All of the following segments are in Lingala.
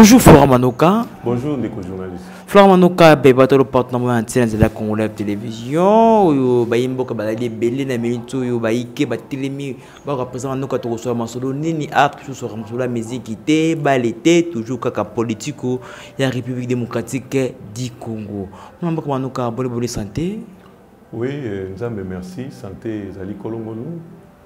Bonjour Florent Manoka. Bonjour les journalistes. Florent Manoka, le porte-parole de la Congolais Télévision. Bayimboka baladi belé na minute yo baike batelemi ba représenter Manoka to so masolo nini art sur la musique ité balete toujours kaka politique ya République démocratique du Congo. Manoka bonne santé. Oui, Nzambe merci, santé Zali Kolongonu.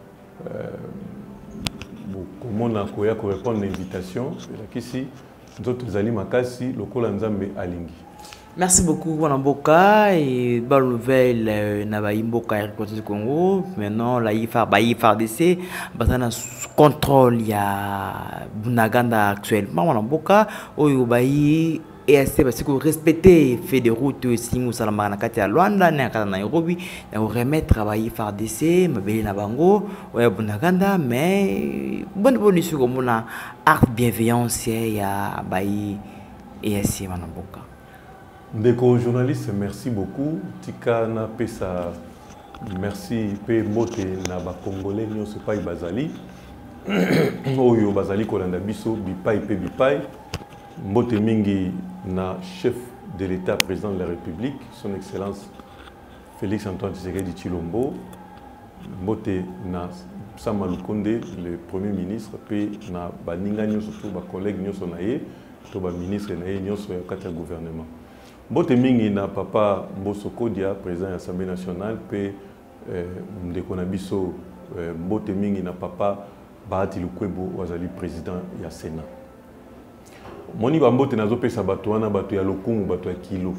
Comment on a répondre à l'invitation, ici d'autres Zali Makasi, le Kola Nzambe Alingi. Merci beaucoup Wanamboka et bonne nouvelle Nabaimboka du Congo. Maintenant la IFARDC basana contrôle ya Bunaganda actuellement Wanamboka oyobayi EAC parce que respecter fait des routes simu salama na kati ya Luanda na kati Nairobi na remettre travailler FARDC mabeli na bango oya Bunaganda mais bonne sur comme na art bienveillance ya bayi EAC Wanamboka. Ndeko journaliste, merci beaucoup. Tika na pesa merci pe mote na ba congolais nyo se pas bazali. Oyo bazali kolanda biso bipai pe bipai. Mote mingi na chef de l'État, président de la République, son excellence Félix Antoine Tshisekedi Tshilombo. Mote na Sama Lukonde, le premier ministre, pe na baninga nyo surtout ba collègue nyo sonaye, to ba ministre naye nyo so yakata gouvernement. Mbote mingi na papa Mbosso Kodia, président de l'Assemblée nationale, pe ndeko na biso mbote mingi na papa Bahati Lukwebo wazali président ya Sénat. Moni ba mbote nazo pesa bato wana bato ya lokumu bato ya kilo.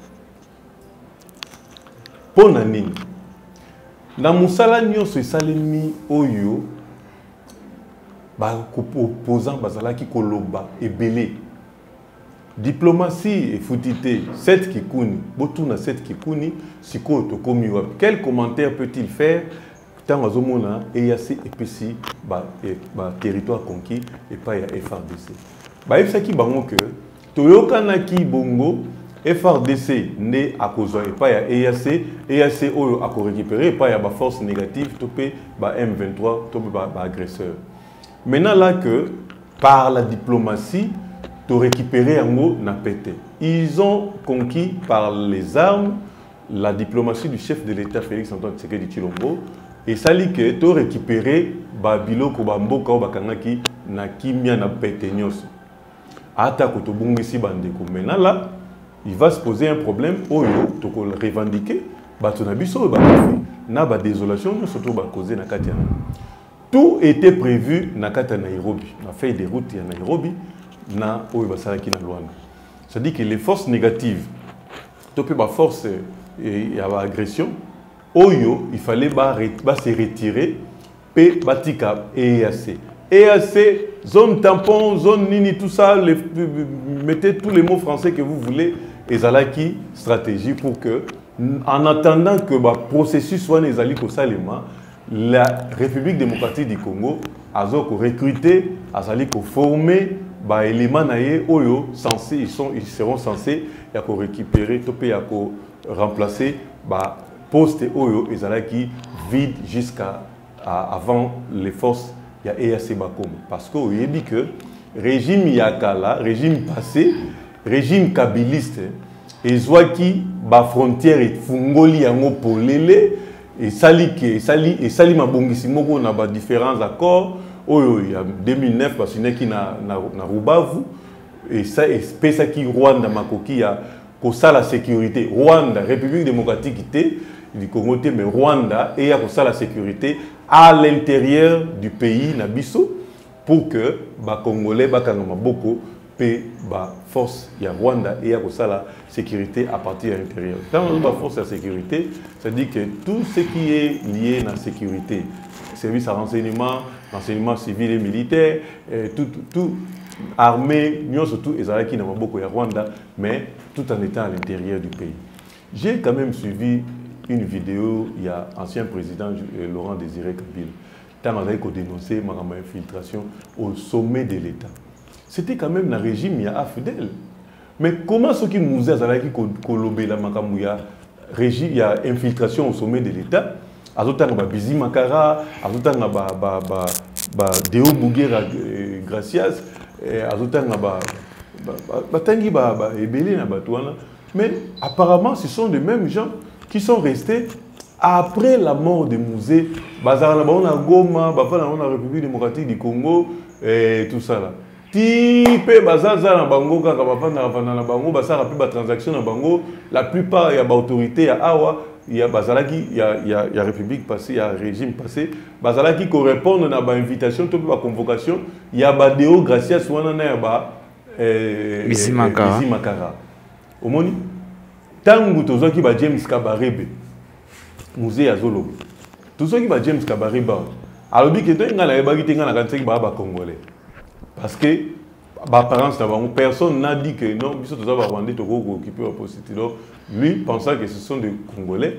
Pona nini? Na musala nyonso esalemi oyo ba opposant bazalaki koloba ebele. Diplomatie et foutité, 7 kikuni, botuna 7 kikuni, siko to komi wap. Quel commentaire peut-il faire tant azomona EAC EPC ba territoire conquis et pas ya FARDC. Ba efsaki bango que toyokanaki bongo FARDC né à cause et pas ya EAC oyo a récupérer pas ya ba force négative topé ba M23 topé ba agresseur. Maintenant là que par la diplomatie to récupérer un mot n'a pété. Ils ont conquis par les armes la diplomatie du chef de l'État Félix Antoine Tshisekedi Tshilombo et ça dit que to récupérer ba biloko ba mboka bakangaki na kimia na pété nyos. Ata ko to bungisi bandeko. Maintenant là, il va se poser un problème oyo to ko revendiquer ba to na biso ba na ba désolation surtout ba causer na katia. Tout était prévu na kata Nairobi. On a fait des routes à Nairobi. Na oyo basalaki na Luanda. C'est-à-dire que les forces négatives, topé ba force et ya agression, oyo il fallait ba se retirer pe batika EAC. EAC zone tampon, zone nini tout ça, mettez tous les mots français que vous voulez et zalaki stratégie pour que en attendant que le processus soit nezali ko salema, la République démocratique du Congo a recruté, a formé ba éléments naie oyo censés ils seront censés ya ko récupérer topé ya ko remplacer ba poste oyo ezalaki vide jusqu'à avant les forces ya EAC Bakom parce que il dit que régime yakala régime passé régime kabiliste ezwaki ba frontière et fungoli yango polele et sali mabongisi moko na ba différents accords. Oyo il y a 2009 parce qu'il y a na Rubavu et ça espèce qui Rwanda makoki ya kosa la sécurité Rwanda République démocratique du Congo mais Rwanda et ya kosa la sécurité à l'intérieur du pays na biso pour que ba congolais ba kangama boko pe ba force ya Rwanda et ya kosa la sécurité à partir de l'intérieur. Quand on ba force de sécurité, ça dit que tout ce qui est lié à la sécurité, service à renseignement civil et militaire, tout armée, nous surtout Ezalaki n'a beaucoup à Rwanda, mais tout en étant à l'intérieur du pays. J'ai quand même suivi une vidéo, il y a ancien président Laurent Désiré Kabila, tant avec dénoncé ma infiltration au sommet de l'État. C'était quand même le régime il y a AFDEL. Mais comment ce qui nous a Zalaki kolobé la makamouya régime il y a infiltration au sommet de l'État? Azotanga ba Bizi Makara, azotanga ba Deo Bouguera Gracias, azotanga batangi ebele na batouana, mais apparemment ce sont les mêmes gens qui sont restés après la mort de Mouzé. Bazar na baona Goma, bafana na République démocratique du Congo et tout ça là. Type bazaza na bango kaka bafana na bango basara pe ba transaction na bango, la plupart il y a ba autorité ya awa, il y a bazalaki, il y a République passée, il y a régime passé, bazalaki ko répondre na ba invitation to ba convocation, il y a ba Deo Gracias wana na ya ba Makara. Omoni tangu tozoki ba James Kabarebe musée ya Zolo. Tout ce qui va James Kabarebe alobi ke to ngala ebaki te ngala kantseki ba congolais. Parce que personne n'a dit que non, occuper la position. Lui pensant que ce sont des Congolais,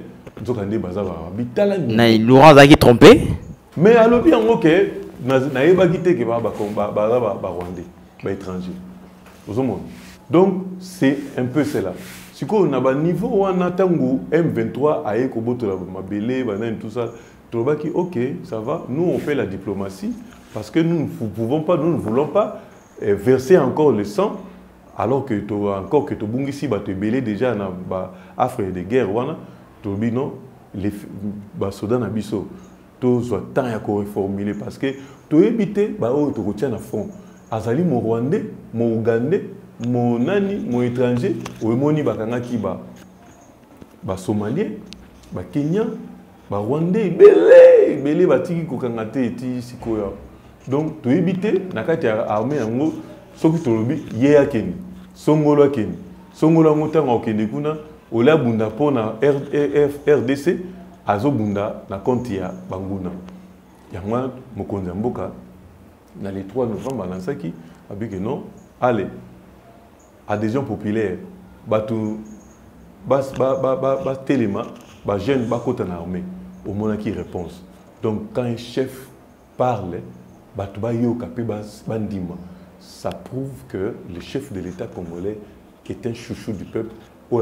Laurent Zaki trompé. Mais à l'objet, ok, n'a pas quitté que Rwandais, étranger. Donc c'est un peu cela. Si on a un niveau où on a M23 à Ekoboto, tout ça, ok, ça va, nous on fait la diplomatie. Parce que nous ne voulons pas verser encore le sang, alors que encore que Tobungisi va te belé déjà dans l'Afrique de guerre, non, les soldats n'abisso, tous ont tant à reformuler parce que tu éviter, tu retiens à fond. Azali mon Rwandais, mon Ougandais, mon nani, mon étranger, ou moni bakangaki Somalien, Kenyan, Rwandais, belé batiki kokangate eti sikoya. Donc, tu évites, nakati armée yango, soki tolobi yeya keni, songolo keni, songolo ngotanga okende kuna, ola bunda pona RDC, azo bunda na compte ya banguna. Yango mokonzi mboka na le 3 novembre lansaki abiki non, allez, adhésion populaire, batu bas telema, ba jeune bakota na armée, au monaki réponse. Donc quand un chef parle, ça prouve que le chef de l'État congolais est un chouchou du peuple. Au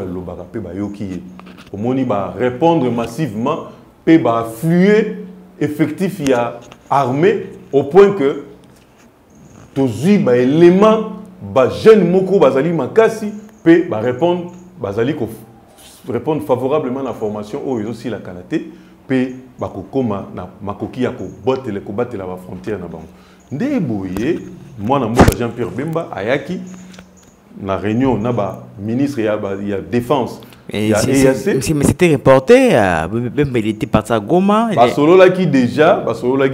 Moni va répondre massivement, va affluer effectif il y a armée au point que tous les éléments jeune moko bazali makasi peut répondre répondre favorablement à la formation où ils aussi la kanaté. Bakokoma na makoki ya ko battre la frontière na bango nde boye mwana mboka Jean-Pierre Bemba ayaki na réunion na ba ministre ya défense ya EAC mais c'était reporté Bemba il était parti à Goma basolo qui déjà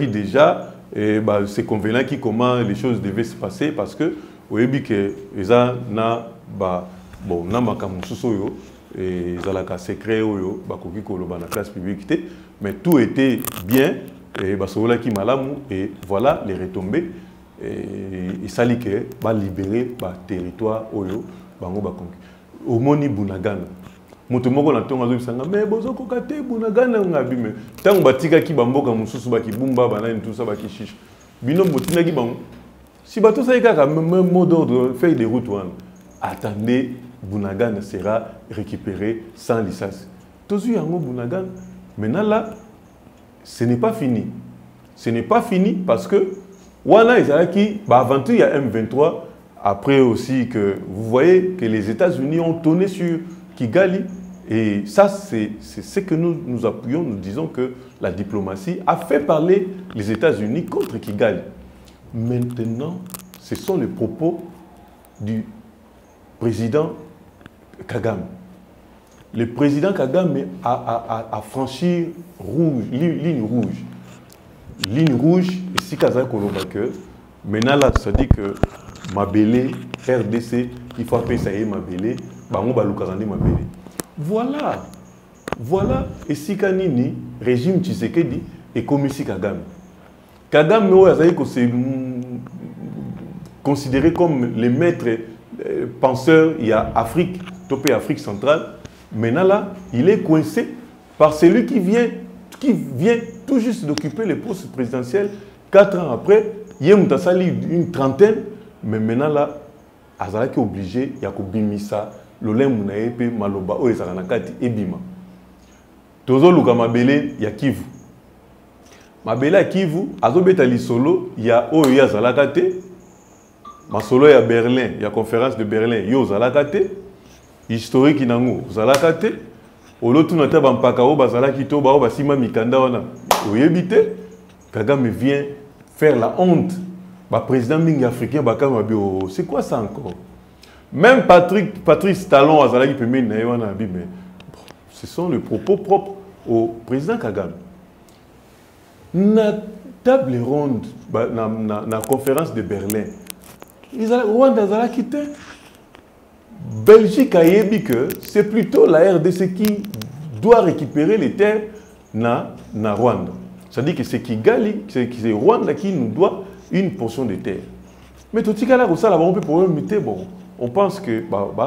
et c'est convenant qui comment les choses devaient se passer parce que oyebi que eza na bon na makamu sosoyo et zalaka secret oyo bakoki koloba na place publique mais tout était bien et basola ki malamu et voilà les retombées et sali que ba libérer ba territoire oyo bango ba conquis omoni Bunagana moto moko na tonga zo bisanga mais bozoko kate Bunagana ngabi me tango batika ki bamboka mususu ba ki bumba banani tout ça ba ki chiche bino motina ki bango si bato ça kaka même mot d'ordre feuille de route one attendez Bunagana sera récupéré sans licence. Tozu yango Bunagana. Maintenant là, ce n'est pas fini. Ce n'est pas fini parce que Wana Ezalaki, avant tout il y a M23. Après aussi que vous voyez que les États-Unis ont tourné sur Kigali. Et ça, c'est ce que nous appuyons. Nous disons que la diplomatie a fait parler les États-Unis contre Kigali. Maintenant, ce sont les propos du président Kagame. Le président Kagame a franchi ligne rouge. Ligne rouge, et si Kazan Kolobake, maintenant là, ça dit que Mabélé, RDC, il faut appeler ça Mabélé, Bango Balukazandi Mabélé. Voilà. Voilà, et si Kanini, régime Tshisekedi, et comme si Kagame. Kagame, c'est considéré comme les maîtres penseurs, il y a Afrique, topé Afrique centrale. Maintenant là, il est coincé par celui qui vient tout juste d'occuper le poste présidentiel. 4 ans après, il y a une trentaine, mais maintenant là, Azala qui est obligé, il y a Bimisa, Lolem Mounaepe, Maloba, Oezaranakati, Ebima. Tozo Luka Mabele, il y a Kivu. Mabele à Kivu, Azobeta Lisolo, il y a Oya Zalakate. ma solo à Berlin, il y a conférence de Berlin, yo zalakate, historique inango zalakate, au lotu nata bampakao bazalaki to bao basima mikanda wana, oyebite, Kagame vient faire la honte, ba président ming africain bakama bio, c'est quoi ça encore? Même Patrice Talon azalaki pemé na wana bi mais ce sont les propos propres au président Kagame. Na table ronde, na conférence de Berlin, Rwanda a quitté. Belgique a dit que c'est plutôt la RDC qui doit récupérer les terres na Rwanda. C'est-à-dire que c'est Kigali, c'est Rwanda qui nous doit une portion de terre. Mais tout ce cas là, on pense que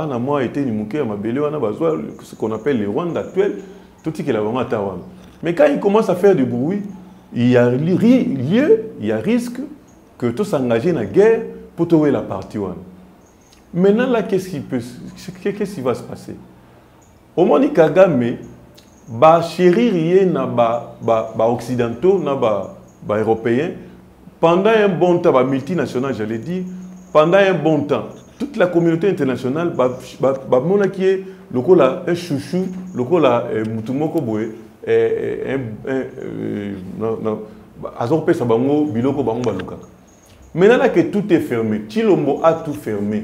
ce qu'on appelle les Rwanda actuels, tout ce qui est là, mais quand il commence à faire du bruit, il y a risque que tout s'engage dans la guerre pour trouver la partie. Maintenant, là, qu'est-ce qui va se passer? Au moment où Kagame va chérir les occidentaux, les européens, pendant un bon temps, multinational, j'allais dire, pendant un bon temps, toute la communauté internationale va un chouchou, mutumoko boye, maintenant là que tout est fermé, Chilombo a tout fermé.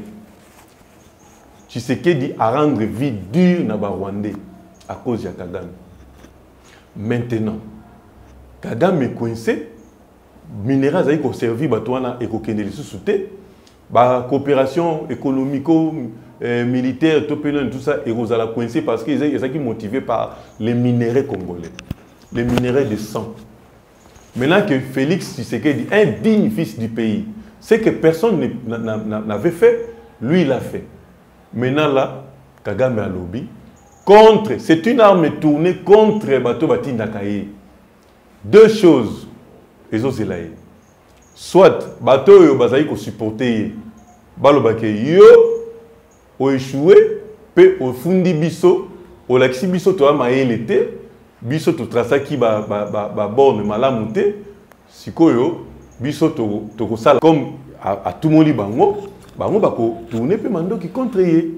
Tshisekedi a rendre vie dure na Rwandais à cause de Kagame. Maintenant, Kagame est coincé, minéraux a conservé batouana et kokende sous-souté, coopération économico-militaire, tout ça, et vous allez coincé parce qu'ils sont motivés par les minéraux congolais, les minéraux de sang. Maintenant que Félix Tshisekedi, un digne fils du pays, c'est que personne n'avait fait, lui il a fait. Maintenant là, Kagame a lobby contre, c'est une arme tournée contre Bato Batinda Kaye. Deux choses, ils ont zélaé. Soit Bato yo bazaï ko supporter, balobake yo, o échoué, pe o fundi biso, o laxi biso to amaye l'été. Biso to trasa ki ba borne malamu te sikoyo biso to sala comme à tout monde bango bako tourner pe mando ki contre ye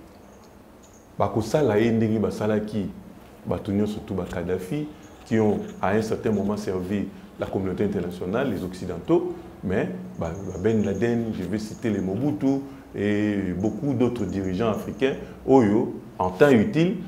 bako sala ye ndenge ba sala ki batunyo surtout ba Kadhafi qui ont à un certain moment servi la communauté internationale, les occidentaux, mais Ben Laden, je vais citer les Mobutu et beaucoup d'autres dirigeants africains oyo en temps utile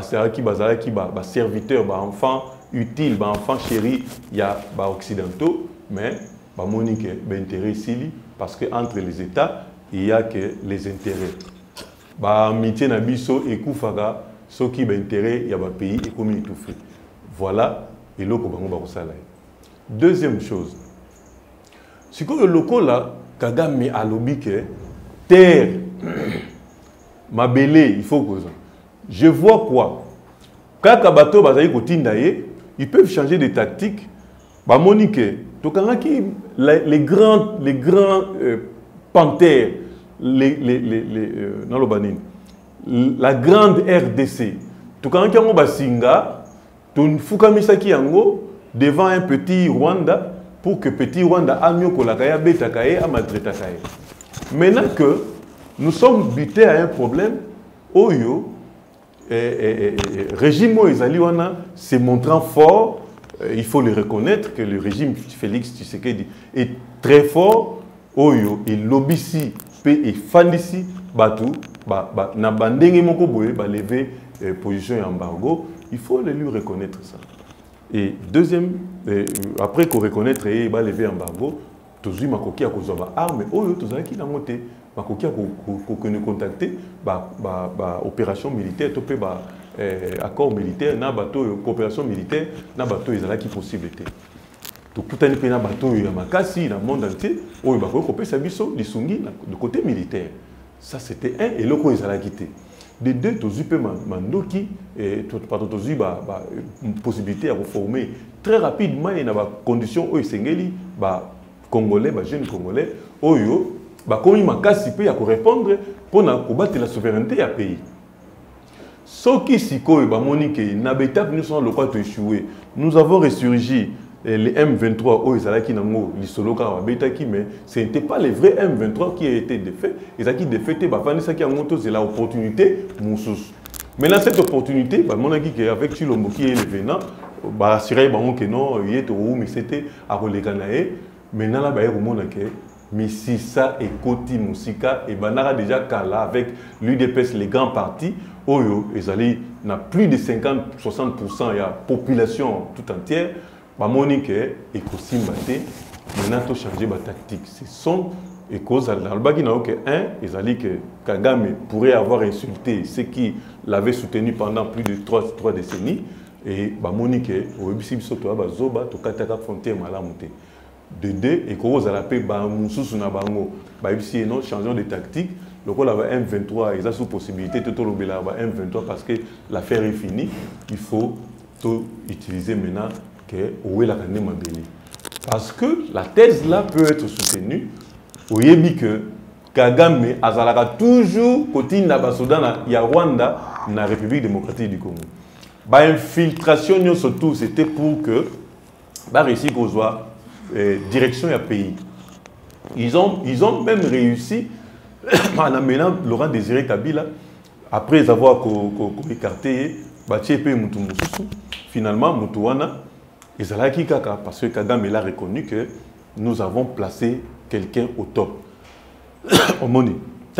serviteur, enfant utile, enfant chéri, il y a occidentaux, mais Monique intérêt ici parce que entre les États, il y a que les intérêts. Amitié nabiso et Koufaga, ce qui est intérêt, il y a un pays et comme il tout fait. Voilà, et l'autre deuxième chose, c'est que le local là, Kagame a lobby que terre, ma belé, il faut que ça. Je vois quoi? Quand Kabato Bazaï Kotindaye, ils peuvent changer de tactique. Monique, les grands panthères, la grande RDC, devant un petit Rwanda pour que petit Rwanda amio kolakaya betakaye amadretakaye. Maintenant que nous sommes butés à un problème, Oyo, régime Moïsaliwana se montrant fort, il faut le reconnaître que le régime Félix Tshisekedi est très fort. Oyo, il lobby et fandisi Batou, na bandenge moko boye, lever position et embargo. Il faut lui reconnaître ça. Et deuxième, après qu'on reconnaître et lever embargo, tous les makoki à cause de armes, Oyo, tous les qui n'ont monté. Makoki a contacté opération militaire, accord militaire, coopération militaire, na bateau ils qui possibilité. Tout un peu na bateau il y a makasi dans le monde entier, où il va couper sa biso lisungi de côté militaire. Ça c'était un et l'autre ils allaient quitter. De deux, tous peu mandoki et tous une possibilité à reformer très rapidement et dans des conditions où ils s'engagent, Congolais, jeunes Congolais, oyo. Comme il m'a cassé, il faut répondre pour combattre la souveraineté du pays. Ce qui est Monique, nous avons ressurgi. Nous avons ressurgi les M23, oh, ils allaient qui n'ont mais ce n'était pas les vrais M23 qui étaient défaits. Ils allaient qui défaités, bah, qui a monté, c'est l'opportunité, maintenant, cette opportunité, bah, mon ami qui est avec Chilombo qui est le venant, bah, assuré que non, il est au mais c'était à Rolekanae. Maintenant, là, bah, mais si ça est Koti Moussika, et ben là déjà là avec l'UDPS, les grands partis, Oyo, ils allaient, n'a plus de 50-60%, il y a population tout entière, bah Monique et Kosimbate, maintenant tout changer ma tactique. Ce sont et cause dans le bas qui n'a aucun ils allaient que Kagame pourrait avoir insulté ceux qui l'avaient soutenu pendant plus de 3 décennies, et bah Monique, au Ebisi Soto, bah Zoba, to Kataka Frontière Malamonté. De deux, et qu'on a appelé Moussous na Bango, bah ici non, changeons de tactique. Donc on avait M23, ils ont sous possibilité de tout le M23 parce que l'affaire est finie. Il faut tout utiliser maintenant que où est la canne Mabeli. Parce que la thèse là peut être soutenue. Vous voyez que Kagame a toujours côté Nabasoda il y a Rwanda, la République démocratique du Congo. Bah infiltration surtout c'était pour que bah réussir qu'on soit direction du pays. Ils ont même réussi en amenant Laurent Désiré Kabila, après avoir écarté finalement Moutouana, parce que Kagame a reconnu que nous avons placé quelqu'un au top. Donc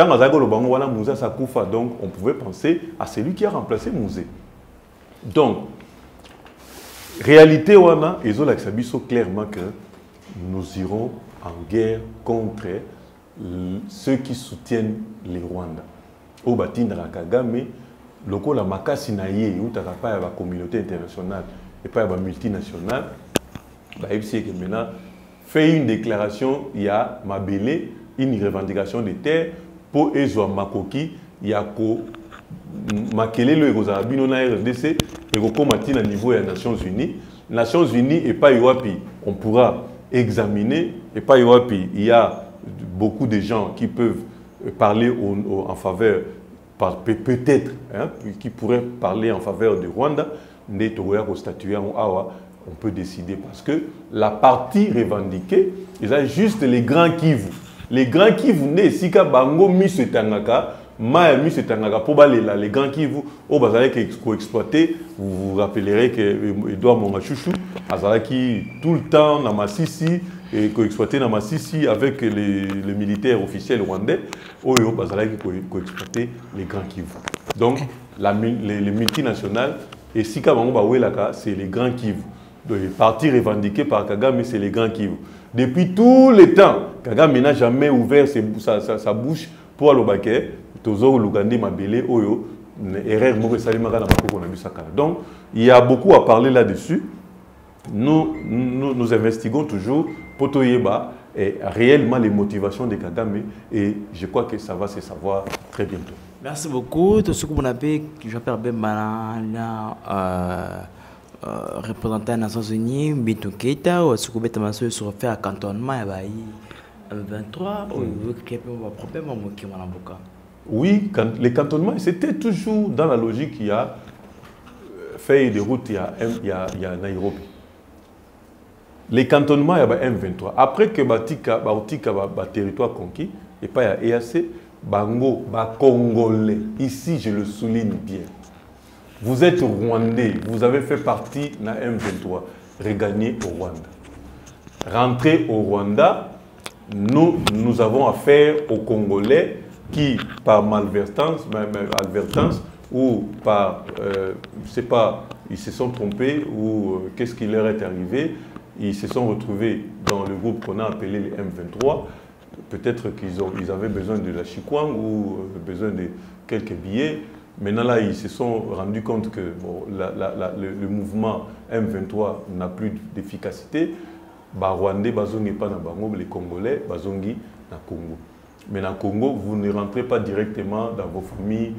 on pouvait penser à celui qui a remplacé Mouzé. Donc, réalité, ils ont clairement que nous irons en guerre contre ceux qui soutiennent les Rwandais. Au Batin Kagame, le la makasi na ye, où tu pas la communauté internationale et pas la multinationale, maintenant fait une déclaration, il y a Mabélé, une revendication de terre pour Ezoa Makoki, il y a Makele le Gozabino na RDC et Rokomati na niveau des Nations Unies. Nations Unies et pas Iwapi, on pourra examiner et pas Iwapi, il y a beaucoup de gens qui peuvent parler en faveur, peut-être, hein, qui pourraient parler en faveur du Rwanda, mais on peut décider parce que la partie revendiquée, ils ont juste les grands Kivu. Les grands Kivu, si Bango mis Tangaka, Maya mis Tangaka, pour les grands Kivu, au bazar qui exploité, vous vous rappellerez que Edouard Mongachouchou, qui tout le temps dans Massissi, et exploité dans Massissi avec les militaires officiels rwandais, Oyo bazar qui exploité les grands Kivu. Donc les multinationales et si c'est les grands Kivu. Les partis revendiqués par Kagame, c'est les grands Kivu. Depuis tout le temps, Kagame n'a jamais ouvert sa bouche pour Alobake, Tozo Lugande Mabele, Oyo, erreur Donc, il y a beaucoup à parler là-dessus. Nous investiguons toujours pour Toyeba et réellement les motivations de Kagame et je crois que ça va se savoir très bientôt. Merci beaucoup. Tout ce que vous avez, Jean-Pierre Bemba, représentant des Nations Unies, Bintou Keita, ou ce que vous avez sur faire un cantonnement, M23, ou il y a un problème qui est en Oui, les cantonnements, c'était toujours dans la logique qu'il y a fait des routes, il y a Nairobi. Les cantonnements, il y a M23. Après que Batika, territoire conquis, et pas il y a EAC, Bango, Congolais. Ici, je le souligne bien. Vous êtes Rwandais, vous avez fait partie de la M23. Regagnez au Rwanda. Rentrez au Rwanda, nous avons affaire aux Congolais qui, par malversance ou par, je ne sais pas, ils se sont trompés ou qu'est-ce qui leur est arrivé, ils se sont retrouvés dans le groupe qu'on a appelé les M23. Peut-être qu'ils avaient besoin de la chikwang ou besoin de quelques billets. Maintenant, là, ils se sont rendus compte que bon, le mouvement M23 n'a plus d'efficacité. Rwandais, Bazongi pas na Bango, les Congolais, Bazongi na Congo. Mais dans Congo, vous ne rentrez pas directement dans vos familles,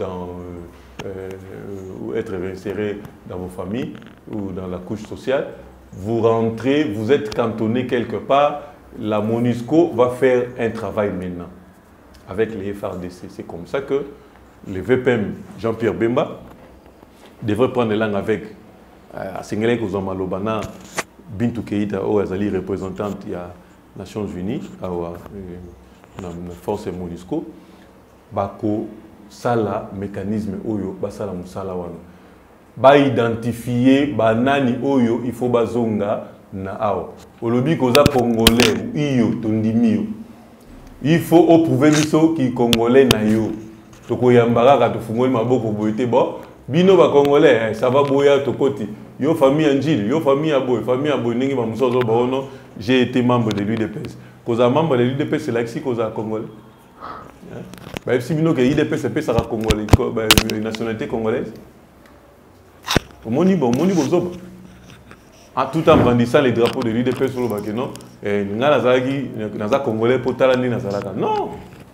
être réinséré dans vos familles ou dans la couche sociale. Vous rentrez, vous êtes cantonné quelque part. La MONUSCO va faire un travail maintenant avec les FRDC. C'est comme ça que le VPM Jean-Pierre Bemba devrait prendre langue avec Asengele Kozama Lobana, Bintou Keïta Azali représentante il y a Nations Unies à la force MONUSCO bako sala mécanisme oyo basala musala wana ba identifier banani oyo il faut bazonga na awa olobi koza congolais iyo tondimio il faut oprouver biso ki congolais na yo tokoyambaka ka tofungoli maboko boyete bo bino ba congolais ça va boya tokoti yo famille Anjili yo famille aboy ningi ba musozo baono j'ai été membre de l'UDPS koza membre de l'UDPS c'est là si koza congolais bah si bino ke l'UDPS c'est ça congolais nationalité congolaise au moni bozoba tout en brandissant les drapeaux de l'UDPS sur le bac non nga nazaki naza congolais pour talandi nazalaka non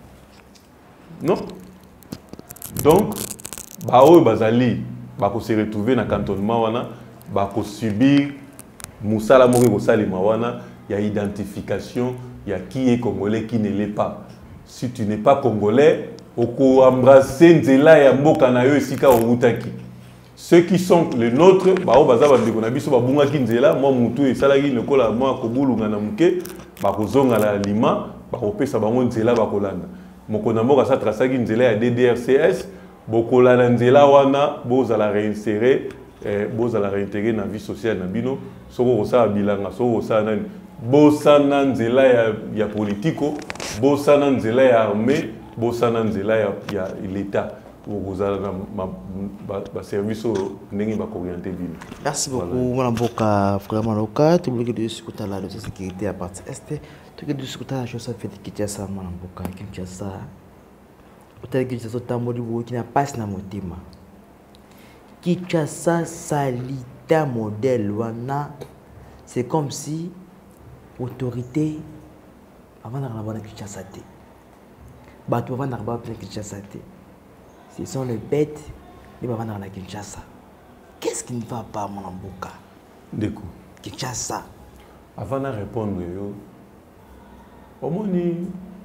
donc bao bazali bako se retrouver na cantonnement wana bako subir musala moko ko salima wana ya identification ya qui est congolais qui ne l'est pas si tu n'es pas congolais oko embrasser nzela ya mboka na yo esika outaki ceux qui sont les nôtres bao bazaba ndeko na biso babunga ki nzela moi mutu esalaki lokola moi kobulunga na muke bako zonga la lima bako pesa bango nzela bakolanda moko na mboka sa trasaki nzela ya DDRCS bokolanda nzela wana bozala réinsérer bozala réintégrer na vie sociale na bino soko kosala bilanga soko kosala nani bosana nzela ya politiko bosana nzela ya armée bosana nzela ya l'état bozala na ba service ndenge ba orienter bino. Merci beaucoup mon mboka vraiment local tout le monde sur côté là de sécurité à partir est tout que sur côté la chose fait Kinshasa mon mboka Kinshasa peut-être que c'est autant modi qui n'a pas na motima Kinshasa salita modèle wana c'est comme si autorité avant d'avoir Kinshasa té bato avant d'avoir Kinshasa té ce sont les bêtes qui vont dans la Kinshasa. Qu'est-ce qui ne va pas mon mboka Déco Kinshasa avant de répondre yo au moni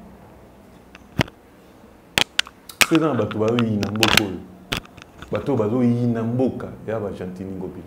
c'est dans bato ba yi na mboko bato bazo yi na mboka ya ba Gentini Ngobila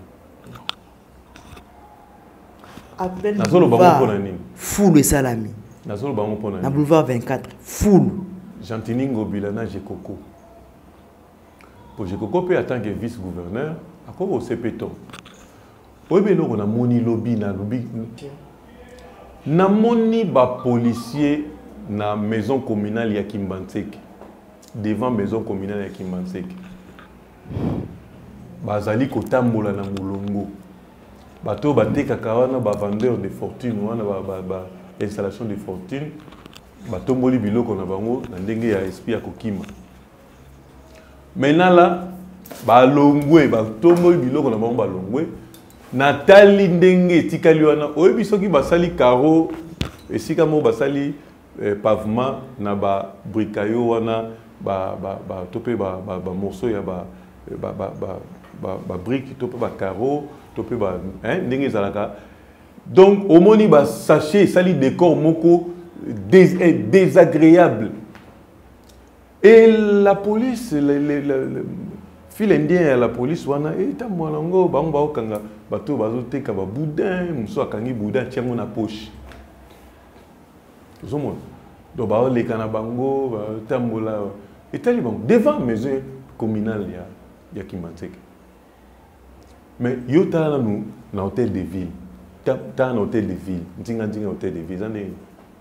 appelle nazolo bango pona nini full et salami nazolo bango pona nini na boulevard 24 full Gentini Ngobila na Jekoko pour Jekoko pe en tant que vice-gouverneur akoko au CPTO obe loko na moni lobby na lobby na moni ba policier na maison communale ya Kimbantseke devant maison communale ya Kimbantseke bazali kotambola na mulongo bato batekaka wana ba vendeur de fortune wana ba installation de fortune batomboli biloko na bango na ndenge ya esprit ya kokima maintenant là balongwe batomboli biloko na bango balongwe natali ndenge etikali wana oyebi soki basali caro esika mo basali pavement na ba bricayo wana ba topé ba morceau ya ba brique topé ba carreau topé ba ndenge ezalaka donc omoni ba sachet sali décor moko désagréable et la police le fil indien la police wana eta mwanango bango baokanga bato bazoteka ba boudin muso akangi boudin tiango na poche zomona do ba leka na bango tambola etali bango devant maison communale ya Kimbantseke mais yo tala nous na hôtel de ville ta na hôtel de ville ndinga hôtel de ville ane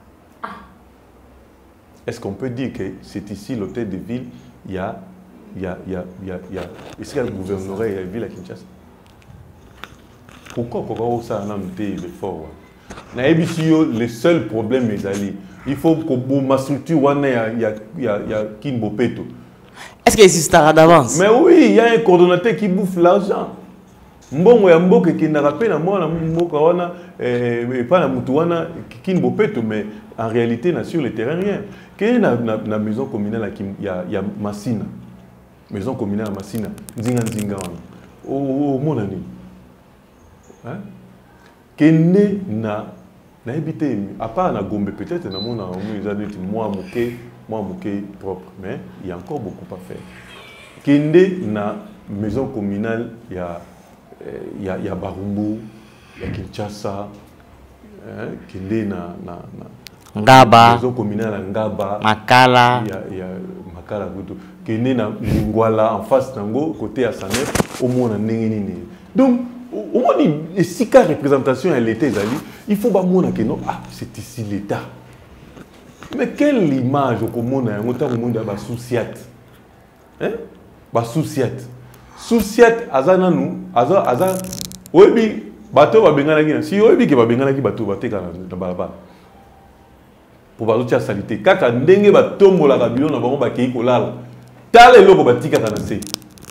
est-ce qu'on peut dire que c'est ici l'hôtel de ville il y a est-ce qu'il y a le gouvernorat et la ville à Kinshasa pourquoi ça n'a pas été fort le seul problème est allé il faut que ma structure il y a Kimbo Peto. Est-ce qu'il existe d'avance? Mais oui, il y a un coordonnateur qui bouffe l'argent. Mbongo ya mboka qui n'a rappelé na moi na mboka wana et pas na mutu wana Kimbo Peto mais en réalité na sur le terrain rien. Quelle na maison communale il y a Massina. Maison communale à Massina, nzinga wana. Oh mon ami. Hein? Kende na habité à part na Gombe peut-être na mona moi moké propre mais il y a encore beaucoup à faire. Kende na maison communale il y a Barumbu, ya Kinshasa kende na Ngaba maison communale à Ngaba Makala ya Makala kutu kende na Lingwala en face nango côté à Sanef au moins na ndenge. Donc au moins les six cas représentation à l'état il faut pas montrer que non c'est ici l'état. Mais quelle image au monde a autant au monde a souciat. Hein? Ba souciat. Souciat azana nous aza oyebi bateau ba bengana ki si oyebi ke ba bengana ki bateau bateka na balabala. Pour bazotia salité kaka ndenge ba tombola ka bilona bango ba kei kolala. Tala eloko batika kana se.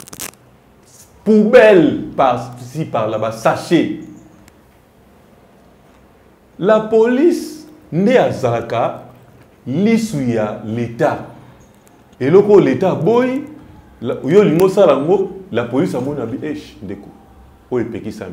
Poubelle par-ci par-là, sachez. La police n'est à Zalaka, l'issouya l'État. Et là, l'État, boy, la police a mon avis, ndeko. Oye, peki sami.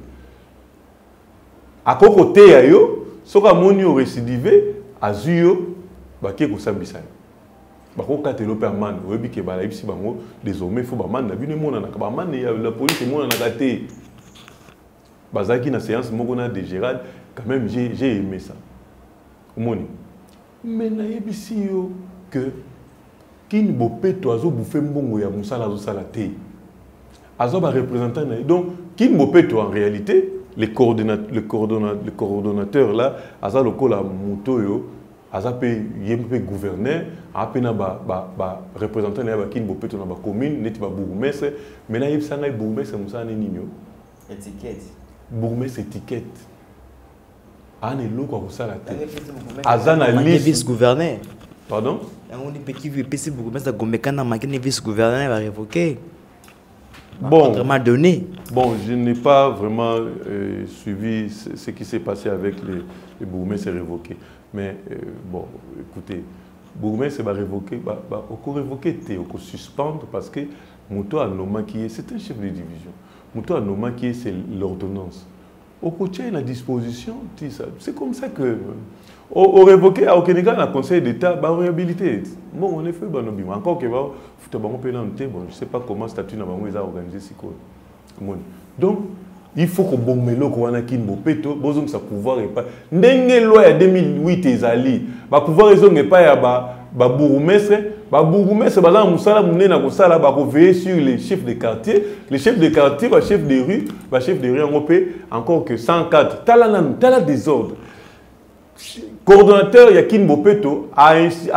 À côté, soka moni au récidivé, azuyo, baké ko sambisani. Bako katelo pe amane oyebi ke bala ibisi bango désormais faut ba man na bino mona na ba man la police mona na katé bazaki na séance moko na de Gérald quand même j'ai aimé ça omoni mais na yebisi yo que kin bopeto azo bouffer mbongo ya musala azo sala té azo ba représentant donc kin bopeto en réalité les coordonnateurs là aza lokola moto yo Azape yempe gouverneur, apena ba représentant na ba kin bopeto na ba commune, neti ba bourgmestre, mais na yebisa na bourgmestre musa na ninyo. Étiquette. Bourgmestre étiquette. Ane loko ko sala te. Azana liste vice-gouverneur. Pardon? On dit petit bourgmestre Gomekana makine vice-gouverneur va révoquer. Bon, donné. Bon, je n'ai pas vraiment suivi ce qui s'est passé avec les bourgmestres révoqués. Mais bon, écoutez, bourgmestre va révoquer, on révoquer, on suspendre parce que Mouto Anoma qui est, c'est un chef de division. Mouto Anoma qui est, c'est l'ordonnance. Au côté de la disposition, c'est comme ça que on révoqué à aucun égard le Conseil d'État, on réhabilité. Bon, en effet, encore que bon, je ne sais pas comment le statut n'a pas organisé. Donc, il faut que bon melo ko wana kin bo peto bozong sa pouvoir et pas ndenge loi ya 2008 ezali ba pouvoir ezong et pas ya ba bourgmestre bazana musala munena ko sala ba ko veiller sur les chefs de quartier ba chef de rue en opé encore que 104 tala désordre coordonnateur ya kin bo peto a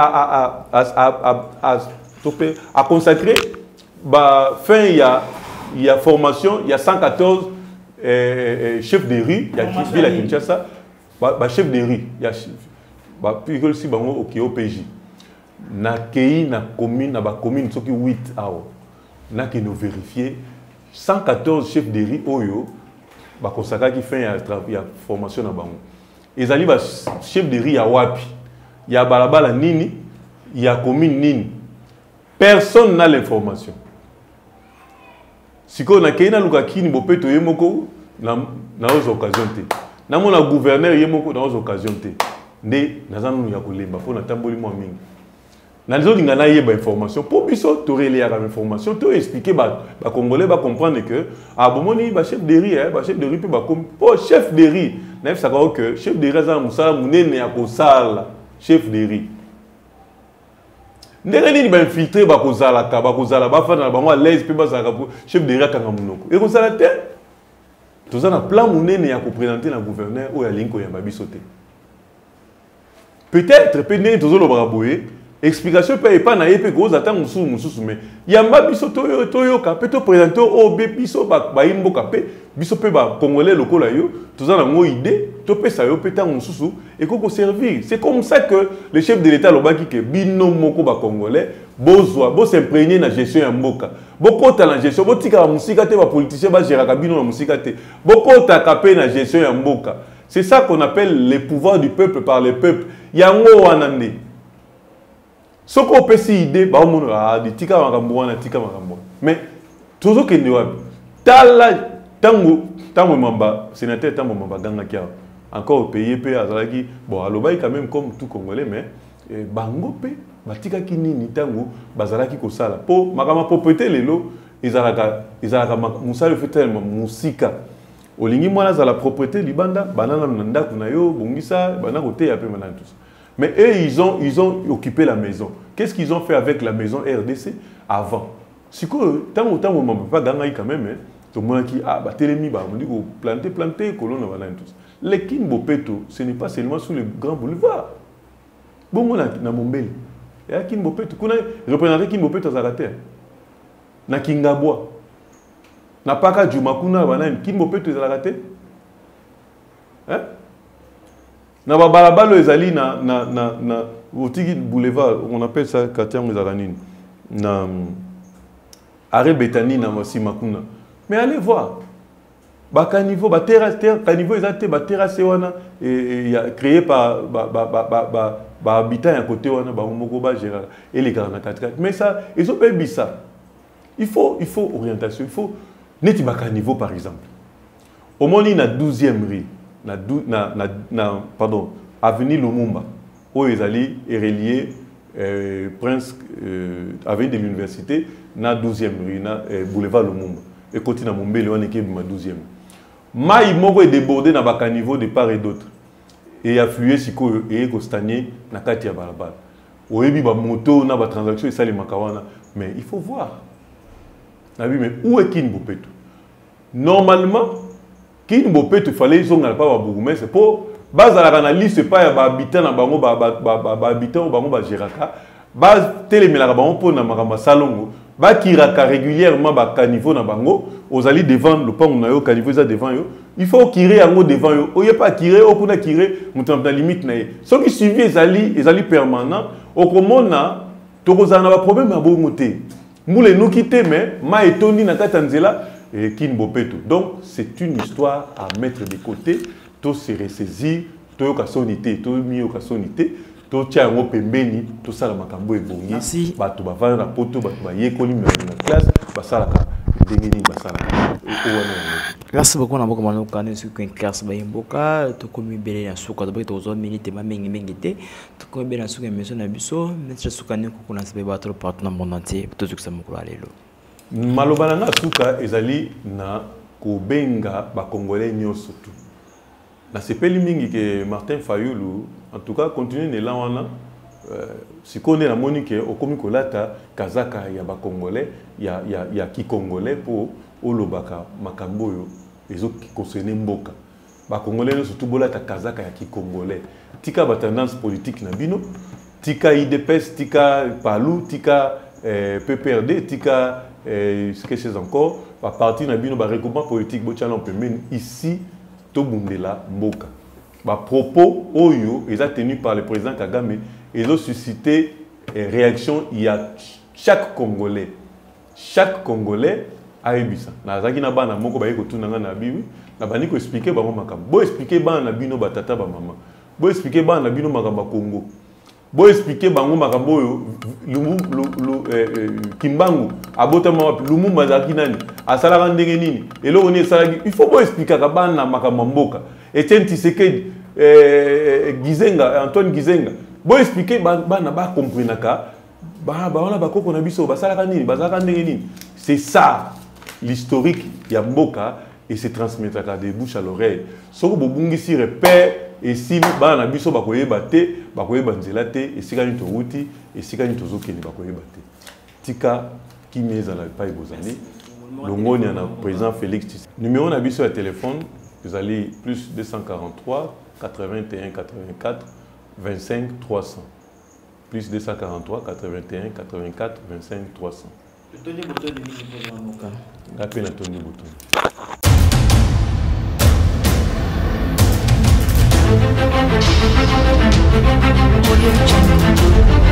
consacré ba fin il y a formation il y a 114 chef de rue, il y a ville à Kinshasa, chef de rue, il y a puis aussi au OPJ. Na kei na commune na ba commune soki 8 awo. Na ke no vérifier 114 chefs de rue oyo ba kosaka ki fait ya formation na bango. Ezali ba chef de rue ya wapi? Ya balabala nini? Ya commune nini? Personne n'a l'information. Si on a quelqu'un qui a kini bopeto yemoko na aux occasions te. Na mona gouverneur yemoko na aux occasions te. Nde nazanu ya kolemba po na tamboli mo mingi. Na les autres ngana yeba information pour biso to relayer la information to expliquer ba congolais ba comprendre que bomoni ba chef de rue pe ba comme chef de rue na ça que chef de rue za musala munene ya kosala chef de rue. Ndenge nini ba infiltrer ba kozala ba fa na bango à l'aise pe ba zaka chef de rue kanga munoko e kozala te toza na plan munene ya ko présenter na gouverneur o ya linko ya babiso te peut-être pe ndenge tozolo ba boye explication pe pas na yepe ko zata mususu mais yamba biso toyo ka pe to présenter o be biso ba imboka pe biso pe ba congolais lokola yo toza na ngo idée to pe sa yo pe ta mususu et ko servir. C'est comme ça que le chef de l'état lobaki ke bino moko ba congolais bo s'imprégner na gestion ya mboka bokota na gestion botika ba musika te ba politicien ba gérer ka bino na musika te bokota ka pe na gestion ya mboka. C'est ça qu'on appelle les pouvoirs du peuple par le peuple. Yango wanande ce qu'on peut si idée ba omono di tika makambo wana tika makambo mais toujours que wapi tala tango mamba sénateur tango mamba ganga kia encore payé pe azalaki bon alobai quand même comme tout congolais mais bango pe batika kinini tango bazalaki ko sala po makama propriété lelo izalaka musala fait tellement musika olingi mwana za la propriété libanda banana nanda kuna yo bongisa bana côté après maintenant tout ça. Mais eux ils ont occupé la maison. Qu'est-ce qu'ils ont fait avec la maison RDC avant? Si que tant on peut pas gagner quand même hein. Tout le monde qui bah télémi bah on dit planter colonne banana tout ça. Les Kimbopeto, ce n'est pas seulement sur le grand boulevard. Bon on a na Mombele. Et à Kimbopeto, kuna représenté Kimbopeto za la terre. Na Kingabwa. Na paka Jumakuna banane Kimbopeto za la terre. Hein? Na babalabalo ezali na Otigi boulevard, on appelle ça quartier Mouzaranine. Na arrêt Betani na Masimakuna. Mais allez voir. Caniveau, caniveau exacté, terrasse wana créé par habitants à côté wana Mokoba Gérard et les 44. Mais ça, ils ont pas ça. Il faut orientation, il faut neti caniveau par exemple. Au moins il y a 12e rue, pardon, avenue Lumumba où ils allaient relier Prince avenue de l'université na 12e rue na boulevard Lumumba et continue à Mombele on est qui ma 12e. Maï moko est débordé dans le niveau de part et d'autre. Et afflué si ko et ko stagner na kati ya balabala. Oyebi ba moto na ba transaction ça les makawana mais il faut voir. Na bi mais où est Kimbopeto? Normalement Kimbopeto fallait ils ont pas ba bourgmestre c'est pour base à la liste pas ya ba habitant na bango ba habitant bango ba Jiraka base télémela bango pour na makamba salongo ba kiraka régulièrement ba caniveau na bango aux alliés devant le pont na yo caniveau ça devant yo il faut kirer yango devant yo oye pas kirer okuna kirer mutam na limite na ye ceux qui suivent les alliés permanents okomona tokozana ba problème ya bongo te moule nous quitter mais ma etoni na katanzela et Kimbopeto donc c'est une histoire à mettre de côté to se ressaisir to yoka sonité to mi yoka sonité to tia ngo pembeni to sala makambo ebongi bato bavana na poto bato bayekoli na classe basala ka ndengeni basala. Merci beaucoup na boka mano kana su ko classe ba yimboka to komi bele na suka to bato zo minute ma mengi te to komi bele na suka meso na biso metre suka ne ko kuna sabe bato partout na monde entier to zukisa mukula lelo malobana na suka ezali na ko benga ba congolais nyoso tout. Na sepeli mingi que Martin Fayulu en tout cas continue ne la wana si connaît la monique au komi kolata kazaka ya ba congolais ya ki congolais pour olobaka makamboyo ezo ki concerne mboka ba congolais surtout bolata kazaka ya ki congolais tika ba tendance politique na bino tika IDPS tika Palou tika PPRD tika ce que c'est encore ba parti na bino ba regroupement politique bo tchala on peut même ici Tobundela Mboka. Ba propos Oyo, ils ont tenu par le président Kagame, ils ont suscité une réaction. Il y a chaque Congolais a eu ça. Na zaki na bana moko ba yeko tunanga na biwi, na bani ko expliquer ba makam. Bo expliquer ba na bino ba tata ba mama. Bo expliquer ba na bino makamba Congo. Bo expliquer bango makambo yo Kimbangu abota mawapi Lumumba zaki nani asala ndenge nini elo oni salaki il faut bo expliquer ka bana makambo mboka Etienne Tshisekedi Gizenga Antoine Gizenga bo expliquer bana ba comprendre ka ba wana ba koko na biso basala nini bazaka ndenge nini c'est ça l'historique ya mboka et se transmettra de bouche à l'oreille soko bobungisi repère et si bana biso bakoyeba te bakoyeba nzela te esika ni to wuti esika ni tozokeni bakoyeba te tika kimeza la pa ibozali longoni na président Félix Tshisekedi numéro na biso ya téléphone vous allez plus 243 81 84 25 300 plus 243 81 84 25 300 Tony Bouton de Minipo Moka appelle Tony Bouton. Audio Jungle.